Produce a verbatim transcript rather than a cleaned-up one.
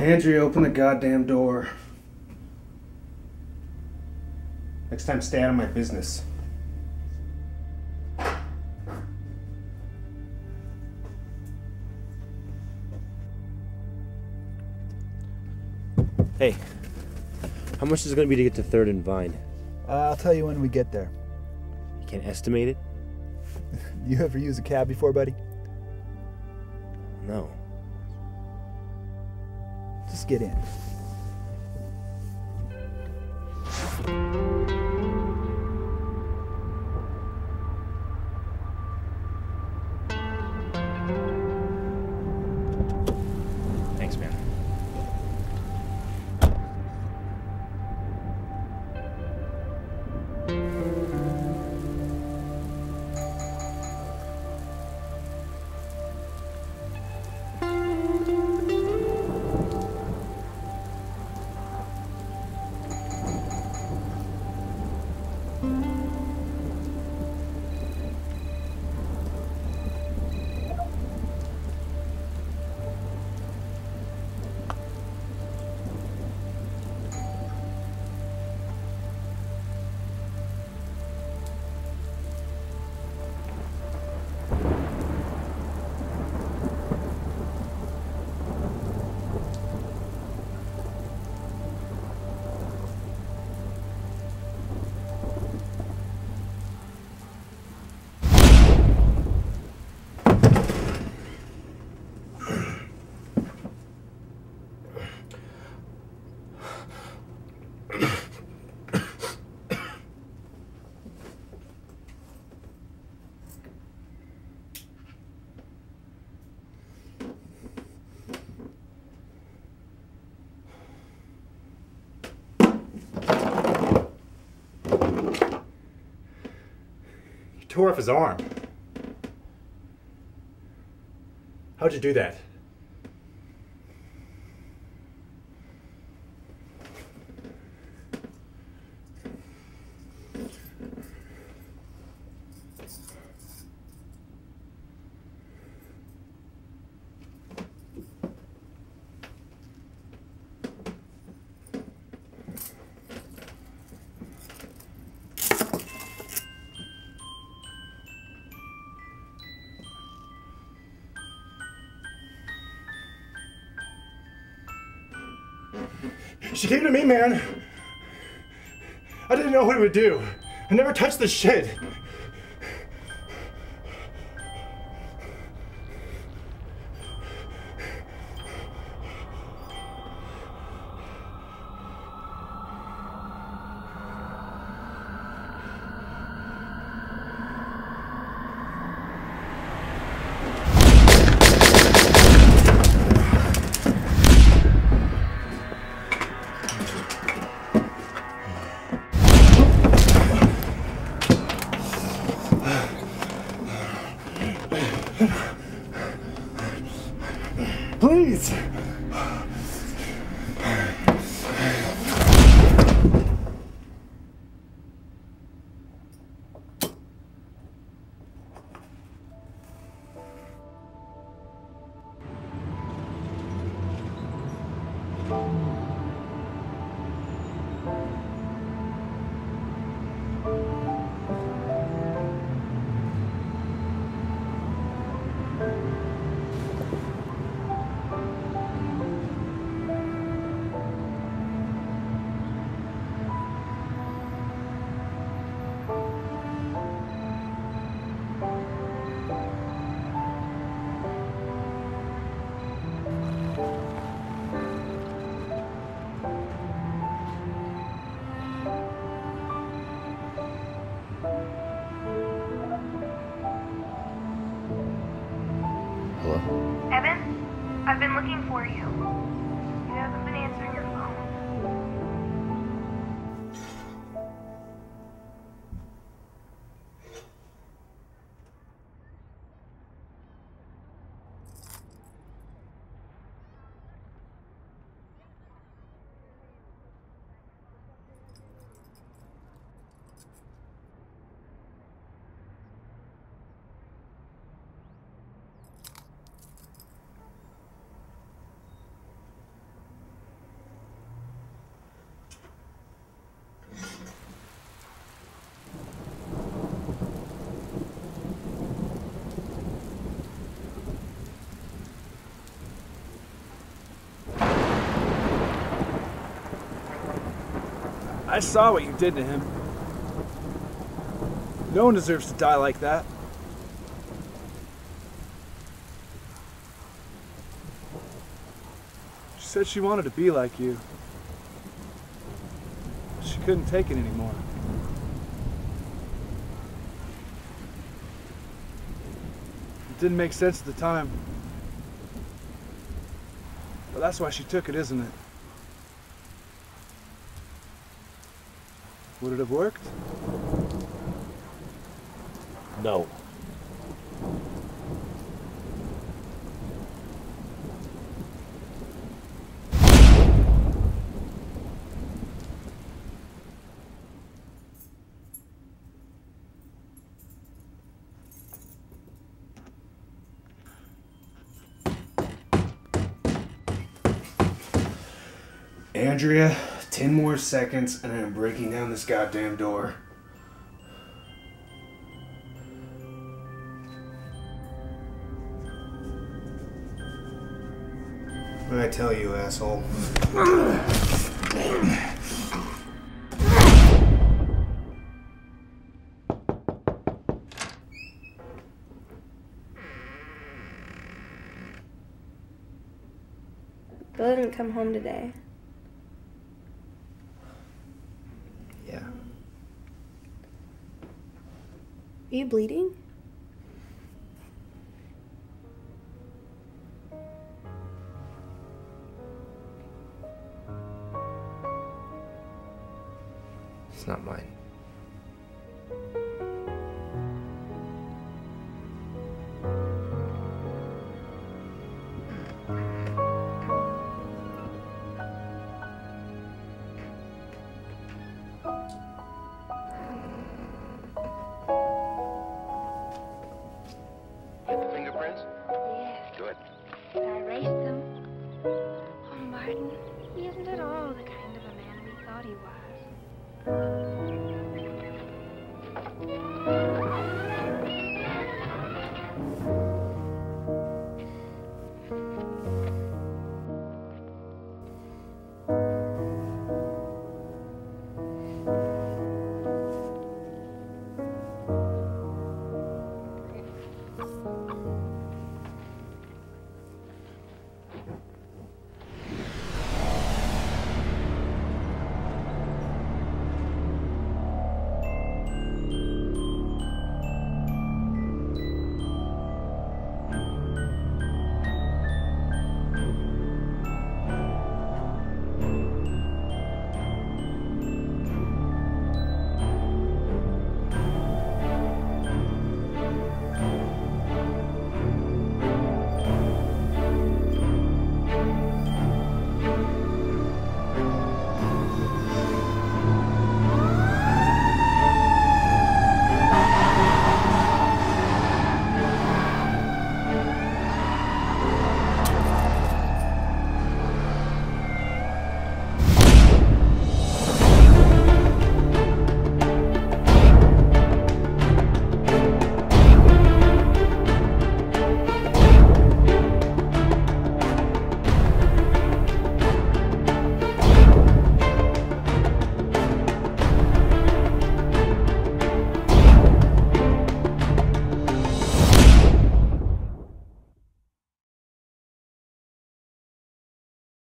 Andrea, open the goddamn door. Next time, stay out of my business. Hey, how much is it going to be to get to third and Vine? Uh, I'll tell you when we get there. You can't estimate it? You ever use a cab before, buddy? No. Just get in. Thanks, man. Tore off his arm. How'd you do that? She came to me, man. I didn't know what it would do. I never touched this shit. Please. Hello? Evan, I've been looking for you. You haven't been answering your phone. I saw what you did to him. No one deserves to die like that. She said she wanted to be like you. She couldn't take it anymore. It didn't make sense at the time. But that's why she took it, isn't it? Would it have worked? No. Andrea, ten more seconds and I'm breaking down this goddamn door. What did I tell you, asshole? Bill didn't come home today. Yeah. Are you bleeding? It's not mine. Get the fingerprints? Yes. Good. I erased them. Oh, Martin, he isn't at all the kind of a man we thought he was.